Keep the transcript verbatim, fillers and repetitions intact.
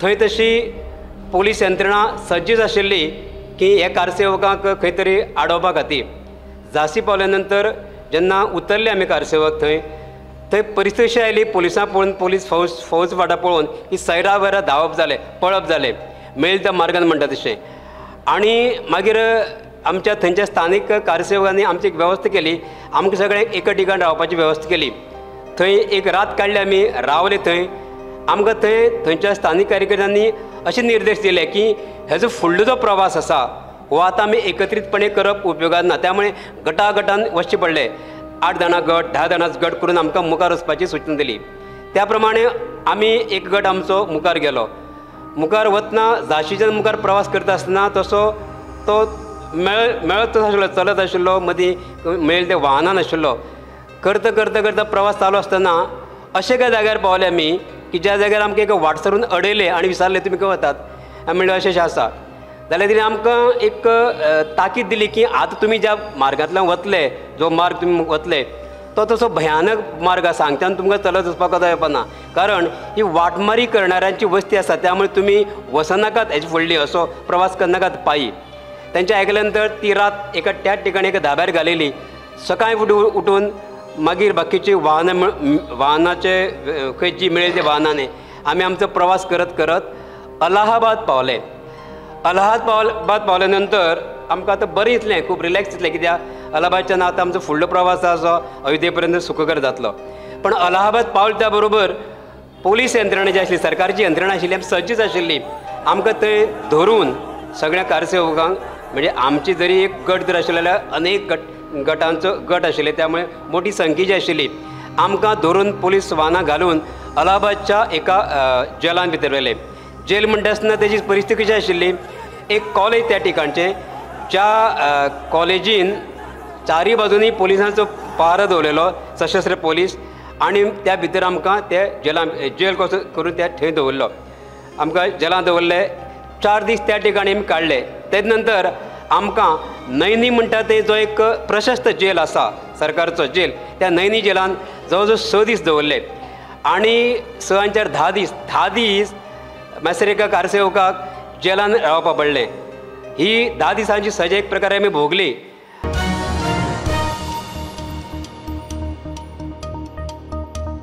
थंय तशी पोलीस यंत्रणा सज्जच आशिल्ली की हे कारसेवकांक खंय तरी आडोवपा खातीर. झांसी पावल्या नंतर जेन्ना उतरले आमी कारसेवक थंय थंय परिस्थिती अशी आयली, पुलिसां पळोवन पुलीस फौज फौज फाटां पळोवन की सैरा वैरा धांवप जालें, पळप जालें, मेळील त्या मार्गान म्हणटा तशें. आनी मागीर आमच्या थंयच्या स्थानीक कारसेवकांनी आमची एक वेवस्था केली, आमकां सगळ्यांक एका ठिकाण रावपाची वेवस्था केली. थंय एक रात काडली आमी, रावले थंय. आमकां थंय थंयच्या स्थानीक कार्यकर्त्यांनी अशे निर्देश दिले की हेजो फुडलो जो प्रवास आसा हो आतां आमी एकत्रीतपणे करप उपयोगान ना, त्यामुळे गटा गटान वचचें पडलें. आठ जाणां गट, धा जाणां गट करून आमकां मुखार वचपाची सूचना दिली. त्या प्रमाणे आमी एक गट आमचो मुखार गेलो. मुखार वतना झांसीच्यान मुखार प्रवास करता आसतना तसो तो मेळ मेळत आशिल्लो, चलत आशिल्लो, मदीं मेळिल्ले ते वाहनान आशिल्लो. करता करता करता प्रवास चालू आसतना अशे काय जाग्यार पावले आमी की ज्या जाग्यार आमकां एक वाटसरून अडयले आनी विचारले तुमी खंय वतात. आमी म्हणलें अशें अशें आसा. जाल्यार तिणें आमकां एक ताकीद दिली की आतां तुमी ज्या मार्गांतल्यान वतले, जो मार्ग तुमी वतले तो तसो भयानक मार्ग आसा, हांगच्यान तुमकां चलत वचपाक कदां येवपाना, कारण ही वाटमारी करणाऱ्यांची वस्ती आसा, त्यामुळे तुमी वचनाकात हेजे फुडली, असो प्रवास करनाकात पायी. तेंचें आयकल्या नंतर ती रात एका त्याच ठिकाणी एका धाब्यार घालिली. सकाळीं उठून उठून मागीर बाकीची वाहनां वाहनाचे खंयची मेळिल्ली ते वाहनांनी आमी आमचो प्रवास करत करत अलाहाबाद पावले. अलाहाबाद पावल्या नंतर आमकां आतां बरें दिसलें, खूब रिलॅक्स दिसलें, कित्याक अलाहाबादच्यान आतां आमचो फुडलो प्रवास आसा अयोध्ये पर्यंत सुखकर जातलो. पण अलाहाबाद पावले त्या बरोबर पोलीस यंत्रणा जी आशिल्ली, सरकारची यंत्रणा आशिल्ली, आमी सज्जच आशिल्ली. आमकां थंय धरून सगळ्या कारसेवकांक, म्हणजे आमची जरी एक गट जर आशिल्लो जाल्यार अनेक गट गटांचो गट आशिल्ले, त्यामुळे मोठी संख्या जी आशिल्ली, आमकां धरून पोलीस वाहनां घालून अलाहाबादच्या एका जेलान भितर व्हेले. जेल म्हणटा आसतना तेजी परिस्थिती कशी आशिल्ली, एक कॉलेज त्या ठिकाणचें, ज्या कॉलेजीन चारी बाजूनी पोलिसांचो पारो दवरलेलो, सशस्त्र पोलीस, आनी त्या भितर आमकां ते जेलान जेल कसो करून त्या थंय दवरलो. आमकां जेलान दवरले. चार दीस त्या ठिकाणी आमी काडले. तेज नंतर आमकां नैनी म्हणटा ते जो एक प्रशस्त जेल आसा, सरकारचो जेल, त्या नैनी जेलान जवळ जवळ स दीस दवरले. आनी स आनी चार धा दीस धा दीस मातशें एका कारसेवकाक जेलान रावपा पडलें. ही धा दिसांची सजा एक प्रकारे आमी भोगली.